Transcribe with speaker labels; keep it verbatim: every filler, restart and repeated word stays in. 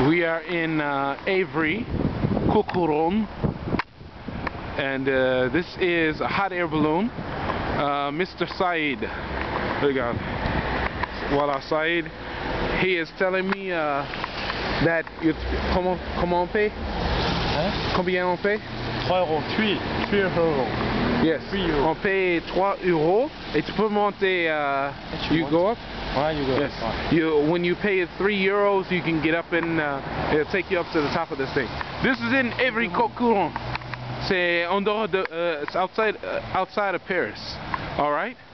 Speaker 1: We are in uh, Evry-courcourronne, and uh, this is a hot air balloon. Uh, Mister Said, regarde, voilà Said. He is telling me uh, that you, comment comment on paye?
Speaker 2: Hein?
Speaker 1: Combien on paye?
Speaker 2: trois euros. three euros.
Speaker 1: Yes. On paye trois euros et tu peux monter. Uh, you go up.
Speaker 2: Ouais, you go.
Speaker 1: Yes. You when you pay three euros, you can get up and uh, it'll take you up to the top of this thing. This is in Evry-courcourronne. C'est en dehors de, uh, it's outside uh, outside of Paris. All right.